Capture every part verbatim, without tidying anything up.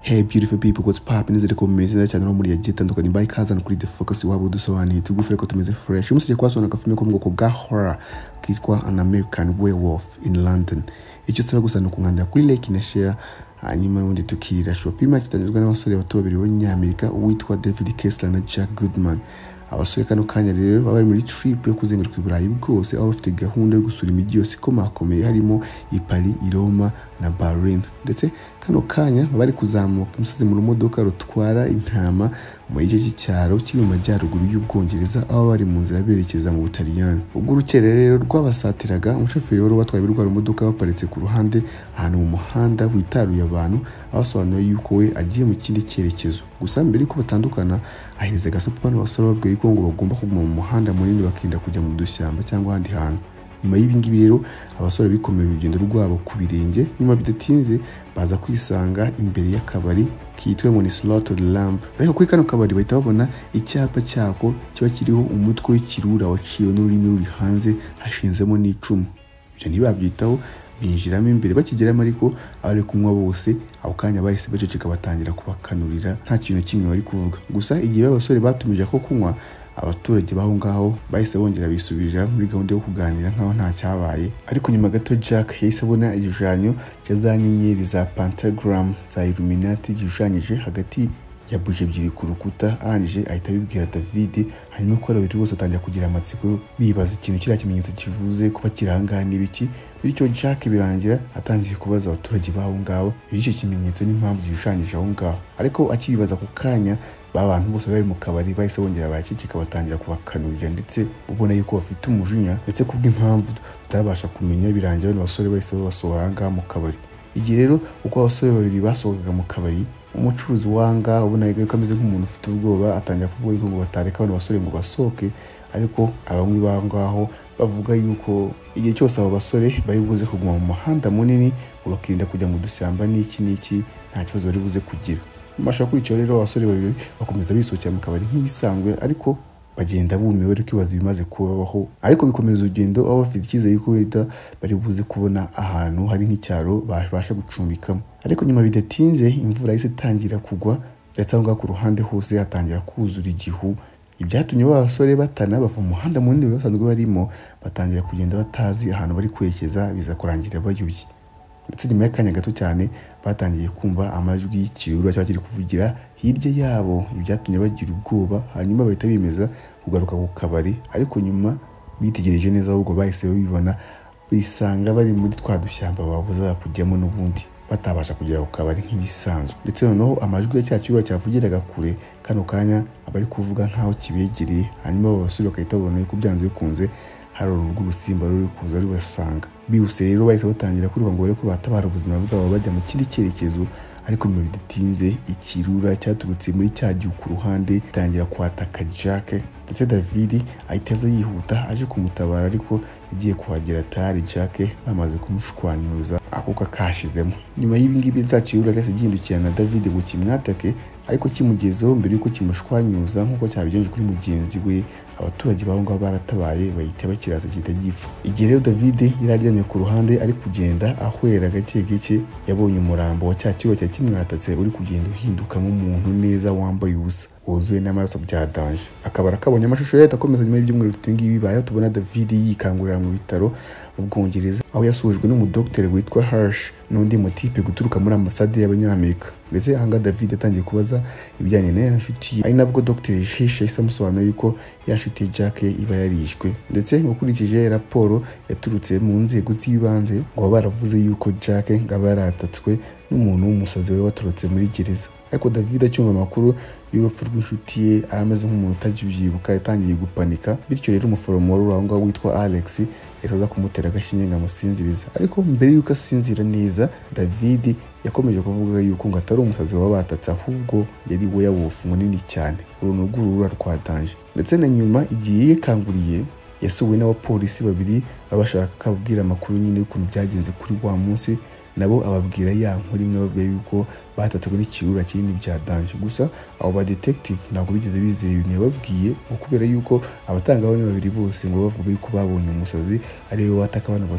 Hey beautiful people, what's poppin'? Nizere ko mumeze neza cyane no muri yagiye tandukanye by kazana kuri the focus wabo dusobanuye tugufere ko tumeze fresh. Umusije kwasona agafilme ko mu bwoko bwa horror kitwa An American Werewolf in London. Icyo saba gusa no kunganda kuri like na share hanyuma undi tukirira show. Filme kitanyuzwa n'abasore bato babiri b'Amerika witwa David Kessler na Jack Goodman. Abasore kano kanya rero bari muri trip yo kuzenguruka i Burayi bwose aho bafite gahunda yo gusura imijyi yose ikomakomeye harimo i Paris, i Roma na Berlin. Ndetse kano kanya bari kuzamuka umusozi mu rumodoka rutwara intama mu gice cy'icyaro kiri mu majyaruguru y'Ubwongereza aho bari mu nzira berekeza mu Butaliyani. Ubwo urukere rero rwabasatiraga umushoferi wari watwaye rwa rumodoka baparitse ku ruhande ahantu mu muhanda witaruye abantu abasobanuye yuko we agiye mu kindi cyerekezo. Gusa mbere ko batandukana ahiriza agasapu bano basore babwiye ko ngo bagomba kuguma mu muhanda munini bakinda kujya mu dushyamba cyangwa ahandi hantu. Nyuma y'ibingibi rero abasore bikomeye urugendo rwabo ku birenge, nyuma bidatinze baza kwisanga imbere y'akabari kitwa ngo ni Slaughtered Lamb. Ariko kuri kano kabari bahita babona icyapa cyako kiba kiriho umutwe w'ikirura waciwe n'ururimi ruri hanze hashinzemo n'icumu. Ibyo ntibabyitaho binjiramo imbere bakigeramo, ariko abari kumwe bose aho kanya bahise baceceka batangira kubakanurira nta kintu kimwe bari kuvuga. Gusa igihe abasore batumije ko kunywa, abaturage baho ngaho bahise bongera bisubirira muri gahunda yo kuganira nkaho nta cyabaye. Ariko nyuma gato Jack yahise abona igishushanyo cya za nyenyeri za pentagram za Illuminati gishushanyije hagati ya buje ebyiri ku rukuta. Arangije ahita abibwira David, hanyuma ko babiri bose atangira kugira amatsiko bibaza ikintu kiriya kimenyetso kivuze kuba kiranga n'ibiki. Bityo Jack birangira atangiye kubaza abaturage baho ngaho ibyo kimenyetso n'impamvu gishushanyije aho ngaho. Ariko akibibaza ku kanya babantu bose bari mu kabari bahise bongera baraceceka batangira kubakanurira, ndetse ubona yuko bafite umujinya ndetse kubw'impamvu tutabasha kumenya. Birangira bano basore bahise babasohora ngaha mu kabari. Igihe rero uko abasore babiri basohokaga mu kabari, umucuruzi wanga ubona yuko ameze nk'umuntu ufite ubwoba atangira kuvuga yuko ngo batareka bano basore ngo basohoke. Ariko abamwe bangaho bavuga yuko igihe cyose abo basore bari buze kuguma mu muhanda munini ngo bakirinda kujya mu dushyamba n'iki n'iki nta kibazo bari buze kugira. Masha kuri cyo rero abasore babiri bakomeza bisokera mu kabari nk'ibisanzwe, ariko bagenda bumiwe ariko ibibazo bimaze kubaho. Ariko bikomeza urugendo aho bafite icyizere yuko wenda bari buze kubona ahantu hari nk'icyaro babasha gucumbikamo. Ariko nyuma bidatinze imvura yahise itangira kugwa, ndetse aho ngaho ku ruhande hose hatangira kuzura igihu. Ibyatumye abasore batana bava mu muhanda munini basanzwe barimo, batangira kugenda batazi ahantu bari kwerekeza, biza kurangira bayobye. Ndetse nyuma y'akanya gato cyane batangiye kumva amajwi y'ikirura cyangwa kiri kuvugira hirya yabo. Ibyatumye bagira ubwoba, hanyuma bahita bimeza kugaruka ku kabari. Ariko nyuma bitegereje neza ahubwo bahise babibona, bisanga bari muri twa dushyamba babuza kujyamo n'ubundi batabasha kugera ku kabari nk'ibisanzwe. Ndetse noneho amajwi ya cya kirura cyavugiraga kure kano kanya abari kuvuga nkaho kibegereye. Hanyuma abo basore bakahita babona ko byanze bikunze hari uruntu rw'urusimba ruri kuza rubasanga. Bihuse rero bahise batangira kwiruka ngo bareke batabara ubuzima bwabo bajya mu kindi cyerekezo. Ariko nyuma bidatinze ikirura cyaturutse muri cya gihu ku ruhande gitangira kwataka Jack, ndetse David ahita aza yihuta aje kumutabara. Ariko igiye kuhagera tayari Jack bamaze kumushwanyuza akuka kashizemo. Nyuma y'ibingibi bya kirura cyase gihindukira na David ngo kimwatake, ariko kimugezeho mbere yuko kimushwanyuza nk'uko cyabigenje kuri mugenzi we. Abaturage baho ngaho baratabaye bahita bakiraza kita gipfu. Igihe rero David yari aryamye ku ruhande ari kugenda ahwera gake gake, yabonye umurambo wa cya kirura kimwatatse uri kugenda uhindukamo umuntu neza wambaye ubusa wuzuye n'amaraso bya danje. Akabara kabonye amashusho yahita akomeza nyuma y'ibyumweru bitatu ngibi bibaye. Tubona David yikangurira mu bitaro mu Bwongereza aho yasujwe n'umudokiteri witwa Harsh n'undi mutipe guturuka muri ambasade y'Abanyamerika. Mbese ahanga David atangiye kubaza ibijyanye na nshuti, ari nabwo Dr Shisha yahise amusobanura yuko ya nshuti Jack iba yarishwe. Ndetse ukurikije raporo yaturutse mu nzego z'ibanze ngo baravuze yuko Jack ngaba yaratatswe n'umuntu w'umusazi wari waturutse muri gereza. Ariko David acyumva amakuru y'urupfu rw'inshuti ye arameze nk'umuntu utakibyibuka, yatangiye gupanika. Bityo rero umuforomo wari aho ngaho witwa Alex yasaza kumutera agashinge ngo amusinzirize. Ariko mbere yuko asinzira neza, David yakomeje kuvuga yuko ngo atari umusazi waba batatse, ahubwo yari we yawofu munini cyane, uruntu rw'urura rwa danje. Ndetse na nyuma igihe yikanguriye yasuwe n'abapolisi babiri babashaka kabwira amakuru nyine y'ukuntu byagenze kuri wa munsi. Nabo ababwira ya nkuru imwe babwiye yuko batatswe n'ikirura kinini bya danje. Gusa abo ba detective ntabwo bigeze bizeye ibintu yababwiye, kubera yuko abatangaho ni babiri bose ngo bavuga yuko babonye umusazi ari we wataka bano basore.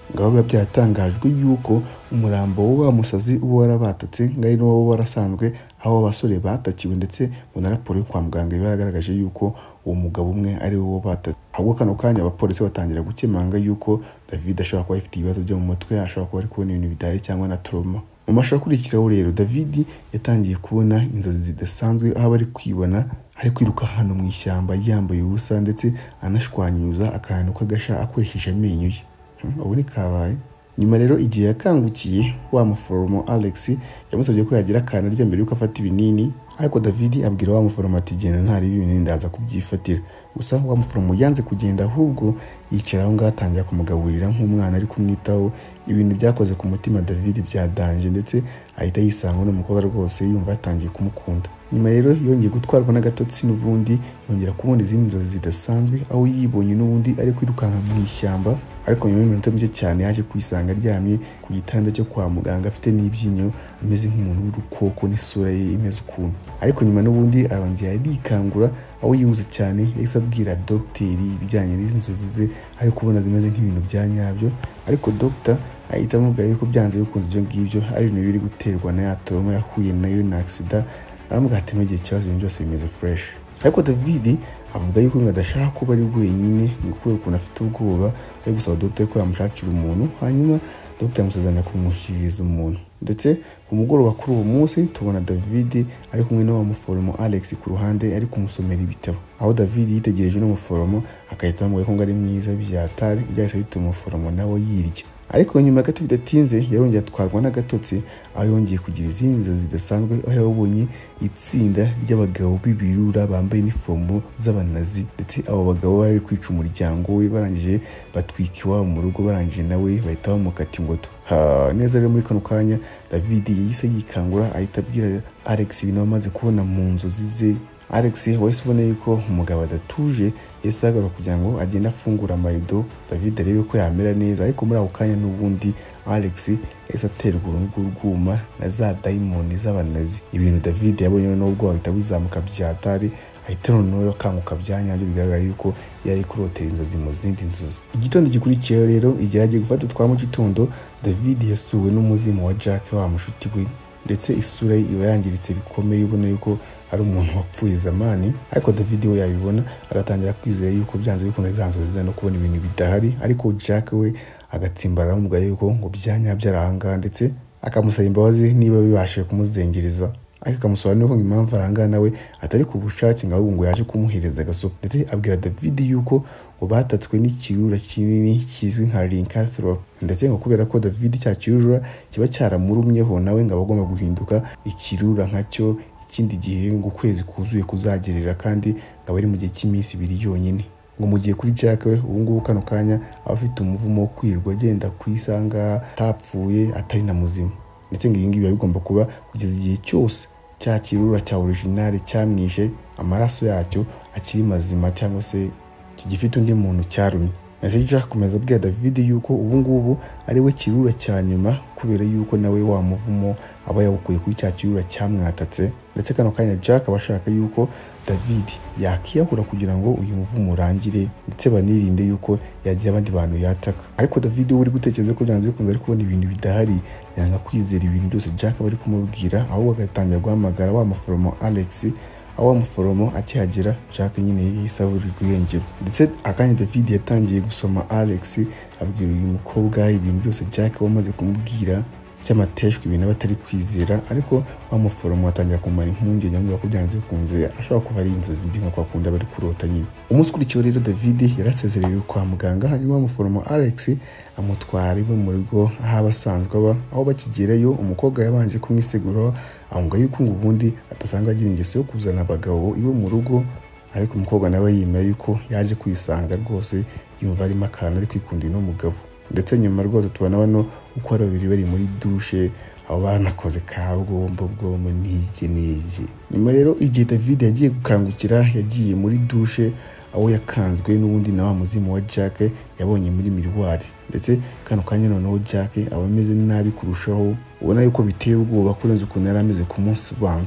ngaho biba byatangajwe yuko umurambo wa musazi uwo warabatatse ngari no warasanzwe aho abasore batakiwe ndetse ngo na raporo yo kwa muganga yagaragaje yuko uwo mugabo umwe ari wo batatse. Ahubwo kano kanya abapolisi batangira gukemanga yuko David ashobora kuba afite ibibazo byo mu mutwe, ashobora kuba ari kubona ibintu bidaye cyangwa na trauma. Mu mashusho akurikiraho rero David yatangiye kubona inzozi zidasanzwe aho bari kwibona ari kwiruka hano mu ishyamba yambaye ubusa ndetse anashwanyuza akantu kagasha akoresheje amenyo ye. Ubu ni kabaye. Nyuma rero igihe yakangukiye wa muforomo Alex yamusabye ko yagira akantu arya mbere yuko afata ibinini, ariko David abwira wa muforomo ati genda ntari ibinini ndaza kubyifatira. Gusa wa muforomo yanze kugenda, ahubwo yicara aho ngaho atangira kumugaburira nk'umwana ari kumwitaho. Ibintu byakoze ku mutima David byadanje ndetse ahita yisanga n'umukobwa rwose yumva atangiye kumukunda. Nyuma rero yongeye gutwarwa n'agatotsi n'ubundi yongera kubona izindi nzozi zidasanzwe aho yibonye n'ubundi ari kwirukanka mu ishyamba, ariko nyuma y'iminota mike cyane yaje kwisanga aryamye ku gitanda cyo kwa muganga afite n'ibyinyo ameze nk'umuntu w'urukoko n'isura ye imeze ukuntu. Ariko nyuma n'ubundi arongera arikangura aho yihuze cyane yahise abwira dogiteri ibijyanye n'izi nzozi ze ari kubona zimeze nk'ibintu bya nyabyo, ariko dogita ahita amubwira yuko byanze bikunze ibyo ngibyo ari ibintu biri guterwa na ya trauma yahuye nayo na accident. Aramubwira ati ntugire ikibazo, ibintu byose bimeze fresh. Ariko David avuga yuko ngo adashaka kuba ari wenyine ngo kubera ukuntu afite ubwoba, ari gusaba dogita ko yamushakira umuntu, hanyuma dogita yamusezeranya kumushyikiriza umuntu. Ndetse ku mugoroba kuri uwo munsi tubona David ari kumwe n'uwo muforomo Alex ku ruhande ari kumusomera ibitabo, aho David yitegereje n'umuforomo akahita amubwira ko ngo ari mwiza byatari, byahise bituma umuforomo nawe yirya. Ariko nyuma gato bidatinze yarongeye atwarwa n'agatotsi aho yongeye kugira izindi nzozi zidasanzwe aho yabonye itsinda ry'abagabo b'ibirura bambaye inifomo z'abanazi, ndetse abo bagabo bari kwica umuryango we barangije batwika iwabo mu rugo, barangije nawe bahita bamukata ingoto. Ha neza rero muri kano kanya David yahise yikangura ahita abwira Alex ibintu amaze kubona mu nzozi ze. Alex wahise ubona yuko umugabo adatuje, yahise agaruka kugira ngo agende afungura amarido David arebe ko yamera neza, ariko muri ako kanya n'ubundi Alex yahise aterwa urungu rwuma na za daimoni z'abanazi. Ibintu David yabonye n'ubwo ahita bizamuka byatari, ahita noneho akanguka byanyabyo bigaragara yuko yari kurotera inzozi mu zindi nzozi. Igitondo gikurikiyeho rero igihe agiye gufata twa mu gitondo David yasuwe n'umuzimu wa Jack wa mushuti we, ndetse isura ye iba yangiritse bikomeye ubona yuko ari umuntu wapfuye zamani. Ariko David we yabibona agatangira kwizera yuko byanze bikunze zanzozi no kubona ibintu bidahari, ariko Jack we agatsimbara amubwira yuko ngo byanyabyo aranga, ndetse akamusaba imbabazi niba bibashije kumuzengereza, ariko akamusobanurira ko impamvu aranga nawe atari ku bushake ngo ahubwo ngo yaje kumuhereza agasopo. Ndetse abwira David yuko ngo batatswe n'ikirura kinini kizwi nka lycanthrope, ndetse ngo kubera ko David cya kirura kiba cyaramurumyeho nawe ngo abagomba guhinduka ikirura nkacyo ikindi gihe ngo ukwezi kuzuye kuzagerera, kandi ngo ari mu gihe cy'iminsi ibiri yonyine. Ngo mugiye kuri Jack we ubu ngubu kano kanya afite umuvumo wo kwirwa agenda kwisanga atapfuye atari na muzima, ndetse ngo iyi ngiyi biba bigomba kuba kugeza igihe cyose cya kirura cya original cyamwishe amaraso yacyo akiri mazima cyangwa se kigifite undi muntu cyarumye. Ese Jack akomeza abwira David yuko ubu ngubu ari we kirura cya nyuma kubera yuko nawe wa muvumo aba yawukuye kuri cya kirura cyamwatatse, ndetse kano kanya Jack abashaka yuko David yakiyahura kugira ngo uyu muvumo urangire ndetse banirinde yuko yagira abandi bantu yataka. Ariko David uri gutekereza ko byanze bikunze ari kubona ibintu bidahari, yanga kwizera ibintu byose Jack bari kumubwira, ahubwo agatangira guhamagara wa muforomo Alex. Aho muforomo akihagera Jack nyine yisaburira irengero, ndetse akanya David yatangiye gusoma Alex abwira uyu mukobwa ibintu byose Jack wamaze kumubwira cyamateshwe ibintu batari kwizera, ariko wa muforomo atangira kumara impungenge ngo ko byanze bikunze ashobora kuba ari inzozi mbi nka kwakunda bari kurota nyine. Umunsi ukurikiyeho rero David yarasezerewe kwa muganga, hanyuma wa muforomo Alex amutwara iwe mu rugo aho abasanzwe aba. Aho bakigerayo umukobwa yabanje kumwisegura avuga yuko ngo ubundi atasanga agira ingeso yo kuzana abagabo iwe mu rugo, ariko umukobwa nawe yemera yuko yaje kwisanga rwose yumva arimo akantu ari kwikundira n'umugabo. Ndetse nyuma rwose tubona bano uko ari babiri bari muri douche abo banakoze kabwombo bwo mu nige nige. Nyuma rero igihe David yagiye gukangukira yagiye muri douche aho yakanzwe n'ubundi na wa muzimu wa Jack yabonye muri miroir, ndetse kano kanya noneho Jack aba ameze nabi kurushaho, ubona yuko biteye ubwoba kurenza ukuntu yari ameze ku munsi ubanza.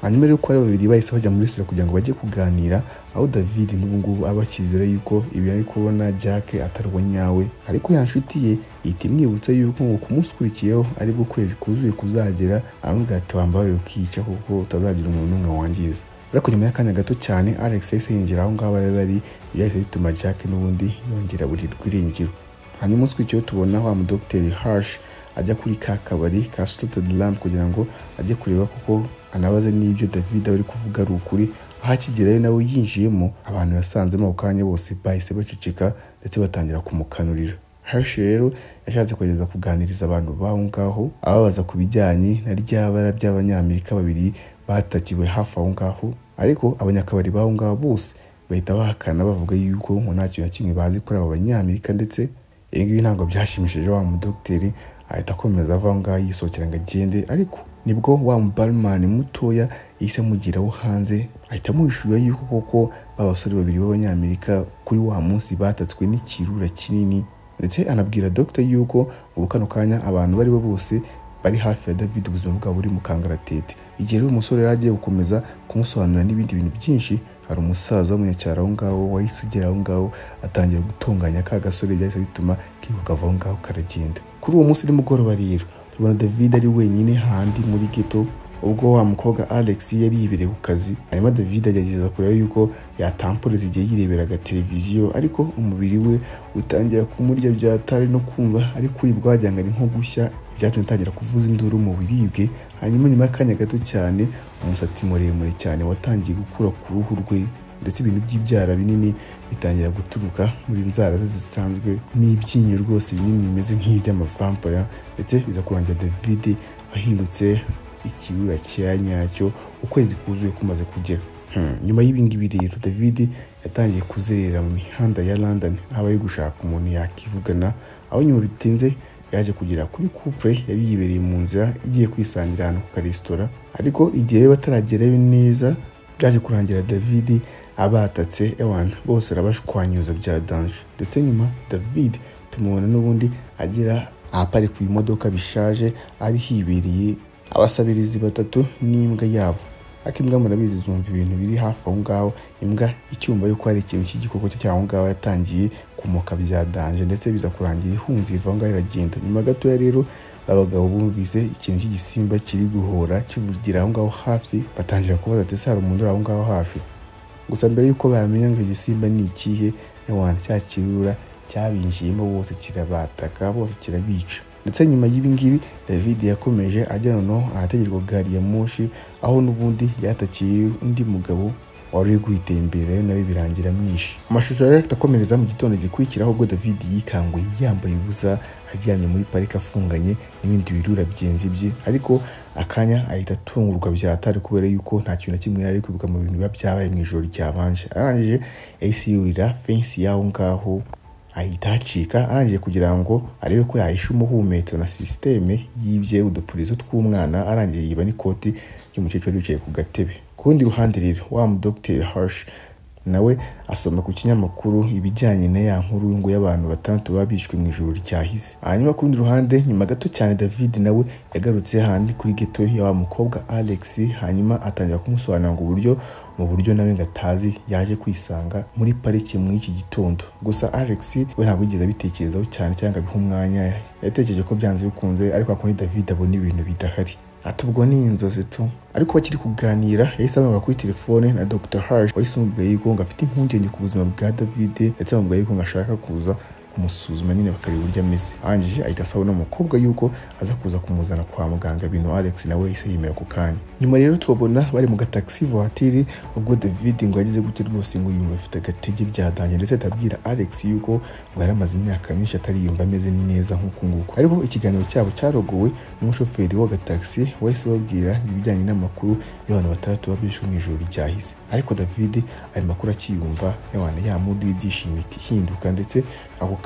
hanyuma rero ko ari babiri bahise bajya muri resitora kugira ngo bajye kuganira, aho David n'ubu ngubu aba akizera yuko ibi ari kubona Jack atari uwa nyawe, ariko ya nshuti ye ihita imwibutsa yuko ngo kumusukurikiyeho ari bwo kwezi kuzuye kuzagera, aramubwira ati wambaye ukica kuko utazagira umuntu n'umwe wangiza. Ariko nyuma y'akanya gato cyane Alex yahise yinjira aho ngaho bari bari, byahise bituma Jack n'ubundi yongera burirwa irengero. Hanyuma umusukurikiyeho tubona wa mudogiteri Harsh ajya kuri ka kabari ka Slotted Lamp kugira ngo ajye kureba kuko anabaze n'ibyo David ari kuvuga ari ukuri. Aho akigerayo nawe yinjiyemo, abantu yasanzemo ako kanya bose bahise baceceka ndetse batangira kumukanurira. Harsh rero yashatse kugeza kuganiriza abantu baho ngaho, ababaza ku bijyanye na ryabara by'abanyamerika babiri batakiwe hafi aho ngaho, ariko abanyakabari baho ngaho bose bahita bahakana bavuga yuko ngo nta kintu na kimwe bazi kuri abo banyamerika, ndetse ibi ngibi ntabwo byashimishije wa mudogiteri, ahita akomeza ava aho ngaho yisohokera ngo agende. Ariko nibwo wa mubarman mutoya yahise amugiraho hanze, ahita amuhishurira yuko koko babasore babiri b'abanyamerika kuri wa munsi batatswe n'ikirura kinini, ndetse anabwira Dr yuko ubu kano kanya abantu bari bo bose bari hafi ya David ubuzima bwabo buri mu kangaratete. Igihe rero umusore yari agiye gukomeza kumusobanurira n'ibindi bintu byinshi, hari umusaza w'umunyacyaro aho ngaho wahise ugera aho ngaho atangira gutunganya ka gasore, byahise bituma kivuga aho ngaho karagenda. Kuri uwo munsi nimugoroba rero tubona David ari wenyine handi muri ghetto, ubwo wa mukobwa Alex yari yibereye ku kazi. Hanyuma David agerageza kureba yuko yatampuriza igihe yireberaga televiziyo, ariko umubiri we utangira kumurya byatari no kumva ari kuribwa wagira ngo ari nko gushya, byatumye atangira kuvuza induru mu biribwe. Hanyuma nyuma y'akanya gato cyane umusatsi muremure cyane watangiye gukura ku ruhu rwe, ndetse ibintu by'ibyara binini bitangira guturuka muri nzara ze zisanzwe n'ibyinyo rwose binini bimeze nk'iby'amavampire, ndetse biza kurangira David ahindutse ikirura cya nyacyo ukwezi kuzuye kumaze kugera. Hmm. Nyuma y'ibingibi rero David yatangiye kuzerera mu mihanda ya London aho ari gushaka umuntu yakivugana, aho nyuma bitinze yaje kugera kuri couple yari yibereye mu nzira igiye kwisangira ahantu ku karesitora, ariko igihe bataragerayo neza byaje kurangira David abatatse ewana bose arabashwanyuza bya danger. Ndetse nyuma David tumubona n'ubundi agira ahapari ku imodoka bishaje ari hibereye abasabirizi batatu n'imbwa yabo. Ariko imbwa murabizi zumva ibintu biri hafi aho ngaho, imbwa icyumba yuko hari ikintu cy'igikoko cy'aho ngaho yatangiye kumoka bya danger, ndetse biza kurangira ihunze iva aho ngaho iragenda. Nyuma gatoya rero abagabo bumvise ikintu cy'igisimba kiri guhora kivugira aho ngaho hafi, batangira kubaza ati ese hari umuntu uri aho ngaho hafi. Gusa mbere yuko bamenya ngo igisimba ni ikihe, ewana cya kirura cyabinjiyemo bose kirabataka, bose kirabica. Ndetse nyuma y'ibi ngibi David yakomeje ajya noneho ahategerwa gari ya moshi, aho n'ubundi yatakiye undi mugabo wari guhita imbere nawe birangira mwishi. Amashusho rero atakomereza mu gitondo gikurikiraho ubwo David yikanguye yambaye ubusa aryamye muri parike afunganye n'ibindi birura byenzi bye, ariko akanya ahita atungurwa byatari kubera yuko nta kintu na kimwe yari kwibuka mu bintu biba byabaye mu ijoro ryabanje. Arangije yahise yurira fence yaho ngaho ahita acika, arangije kugira ngo arebe ko yahisha umuhumetso na systeme yibye udupurizo tw'umwana, arangije yiba n'ikoti ry'umukecuru wicaye ku gatebe. Ku rundi ruhande rero wa mudogiteri Harsh nawe asoma ku kinyamakuru ibijyanye na ya nkuru ngo y'abantu batandatu babishwe mu ijoro ryahise. Hanyuma ku rundi ruhande nyuma gato cyane David nawe yagarutse handi kuri ghetto ya wa mukobwa Alex, hanyuma atangira kumusobanurira ngo uburyo mu buryo nawe ngatazi yaje kwisanga muri parike muri iki gitondo. Gusa Alex we ntabwo yigeze abitekerezaho cyane cyangwa biha umwanya, yatekereje ko byanze bikunze, ariko akoni David abona ibintu bidahari. Atubwo ni inzozi tu. Ariko bakiri kuganira yahise amuga kuri telefone na Doctor Harsh wahise umubwiye yuko ngo afite impungenge ku buzima bwa David, ndetse amubwiye yuko ngo ashaka kuza kumusuzuma nyine bakareba uburyo ameze. Arangije ahita asaba n'umukobwa yuko aza kuza kumuzana kwa muganga, bintu Alex nawe yahise yemera ku kanya. Nyuma rero tubabona bari mu gataxi voiture, ubwo David ngo yagize gute rwose ngo yumva afite agatege byadanye, ndetse atabwira Alex yuko ngo yaramaze imyaka myinshi atari yumva ameze neza nk'uko nguko. Ariko ikiganiro cyabo cyarogowe n'umushoferi wa gataxi wahise babwira ibijyanye n'amakuru y'abantu batandatu babishwe mu ijoro ryahise. Ariko David ayo makuru akiyumva y'abantu ya mood y'ibyishimo ihinduka, ndetse ako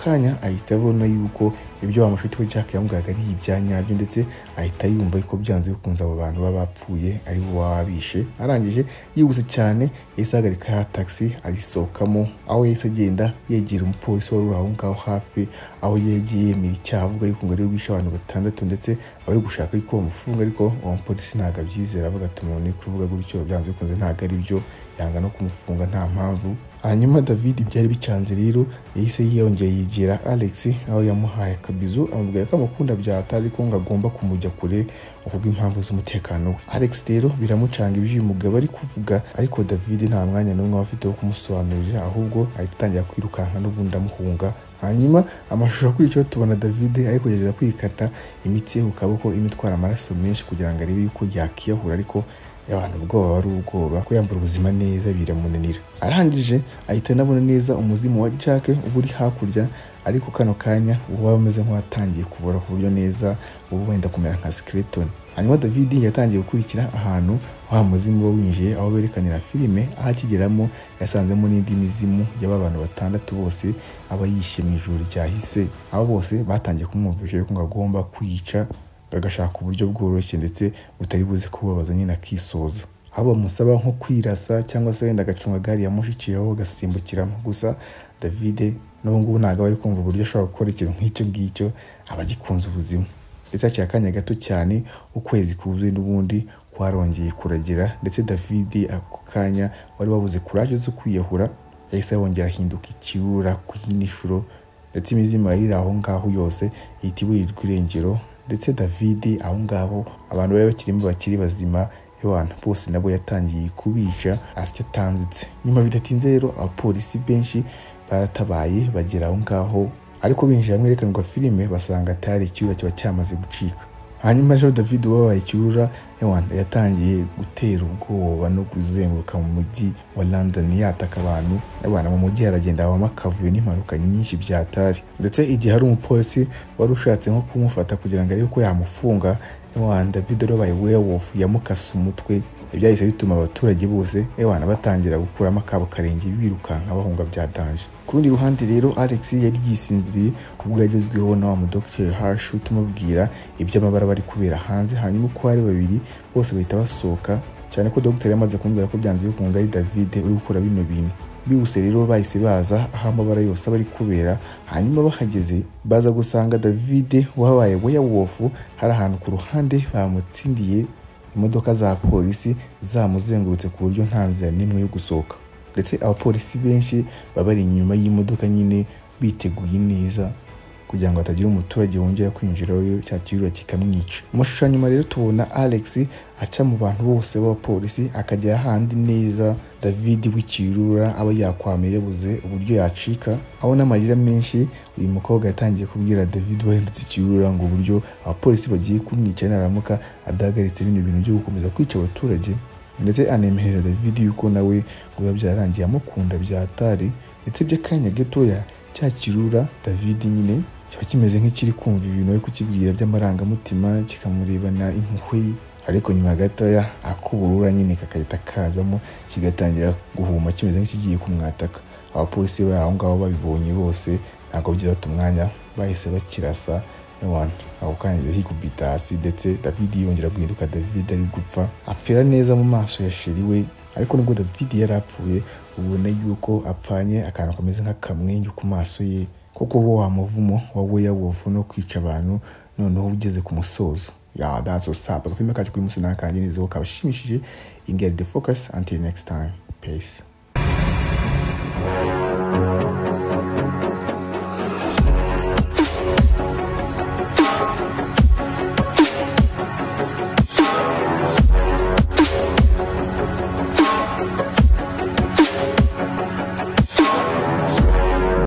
kanya ahita abona yuko ibyo wa mushuti we Jack yamubwaga ari ibyanyabyo, ndetse ahita yumva ko byanze bikunze abo bantu baba bapfuye ari bo wabishe. Arangije yihuse cyane yahise ahagarika ya taxi azisohokamo, aho yahise agenda yegera umupolisi wari uri aho ngaho hafi, aho yagiye yemera icyaha avuga yuko ngo ari we wishe abantu batandatu, ndetse abari gushaka yuko bamufunga, ariko uwo mupolisi ntabwo abyizera, avuga ati umuntu uri kuvuga gutyo byanze bikunze ntabwo ari byo, yanga no kumufunga nta mpamvu. Hanyuma David byari bicanze rero yahise yiyongera yegera Alex, aho yamuhaye akabizu amubwira ko amukunda byatari ko ngo agomba kumujya kure uvuga impamvu z'umutekano we. Alex rero biramucanga ibyo uyu mugabo ari kuvuga, ariko David nta mwanya n'umwe afite wo kumusobanurira, ahubwo ahita atangira kwirukanka n'ubundi amuhunga. Hanyuma amashusho akurikiyeho tubona David ari kugerageza kwikata imitsi ye ku kaboko imitwara amaraso menshi kugira ngo arebe yuko yakiyahura, ariko abantu ubwoba wari ubwoba ko yambura ubuzima neza biramunanira. Arangije ahita anabona neza umuzimu wa Jack uba uri hakurya, ariko kano kanya uba ameze nk'uwatangiye kubora ku buryo neza uba wenda kumera nka skeleton. Hanyuma David yatangiye gukurikira ahantu wa muzimu wo winjiye, aho berekanira filime, aho akigeramo yasanzemo n'indi mizimu y'aba bantu batandatu bose aba yishe mu ijoro ryahise, aho bose batangiye kumwumvisha yuko ngo agomba kwica, agashaka uburyo bworoshye ndetse butari buze kubabaza nyine akisoza, aho bamusaba nko kwirasa cyangwa se wenda agacunga gari yamushikiyeho agasimbukiramo. Gusa David n'ubu ngubu ntabwo ari kumva uburyo ashobora gukora ikintu nk'icyo ngicyo, aba agikunze ubuzima. Ndetse haciye akanya gato cyane ukwezi kuzuye n'ubundi kwarongeye kuragira, ndetse David ako kanya wari wabuze courage zo kwiyahura, yahise yongera ahinduka ikirura ku yindi nshuro, ndetse imizima yari aho ngaho yose ihita iburirwa irengero, ndetse David aho ngaho abantu bari bakirimo bakiri bazima y'abantu bose nabo yatangiye kubica asya tanzitse. Nyuma bidatinze rero abapolisi benshi baratabaye bagera aho ngaho, ariko binjira mwerekanirwa filime basanga atari icyura kiba cyamaze gucika. Hanyuma rero David wabaye icyura y'abantu yatangiye gutera ubwoba no kuzenguruka mu mujyi wa London yataka abantu, n'abantu mu mujyi haragenda habamo akavuyo n'impanuka nyinshi byatari, ndetse igihe hari umupolisi wari ushatse nko kumufata kugira ngo arebe ko yamufunga, y'abantu David wabaye werewolf yamukase umutwe. Ibyahise bituma abaturage bose y'abantu batangira gukuramo akabo karenge birukanka bahunga bya danje. Ku rundi ruhande rero Alex yari yisinziriye kubwo yagezweho na wa mudokiteri Harsh utumubwira iby'amabara bari kubera hanze. Hanyuma uko ari babiri bose bahita basohoka, cyane ko dogiteri yamaze kumubwira ko byanze bikunze ari David uri gukora bino bintu. Bihuse rero bahise baza aho amabara yose bari kubera, hanyuma bahageze baza gusanga David wabaye werewolf hari ahantu ku ruhande bamutsindiye, imodoka za polisi zamuzengurutse ku buryo nta nzira n'imwe yo gusohoka, ndetse abapolisi benshi babari inyuma y'imodoka nyine biteguye neza kugira ngo hatagira umuturage wongera kwinjirayo cya kirura kikamwica. Mu mashusho nyuma rero tubona Alex aca mu bantu bose b'abapolisi akajya ahandi neza, David w'ikirura aba yakwamiye yabuze uburyo yacika, aho n'amarira menshi uyu mukobwa yatangiye kubwira David wahindutse ikirura ngo uburyo abapolisi bagiye kumwica naramuka adahagaritse bino bintu byo gukomeza kwica abaturage, ndetse anemerera David yuko nawe ngo yabyarangiye amukunda byatari. Ndetse by'akanya gatoya cya kirura David nyine kiba kimeze nk'ikiri kumva ibintu ari kukibwira by'amarangamutima, kikamurebana impuhwe, ariko nyuma gatoya akuburura nyine kakahita kazamo kigatangira guhuma kimeze nk'ikigiye kumwataka. Abapolisi bari aho ngaho babibonye bose ntabwo byafata umwanya, bahise bakirasa y'abantu aho kanya hikubita hasi, ndetse David yongera guhinduka David ari gupfa, apfira neza mu maso ya sheri we. Ariko nubwo David yari apfuye ubona yuko apfanye akantu kameze nk'akamwenyu ku maso ye, kuko bo wa muvumo wa werewolf no kwica abantu noneho ugeze ku musozo. Yeah, that's what's up. Agafilme kacu kuri musi nakangenizo kabashimishije. Ingeri the focus. Until next time. Peace.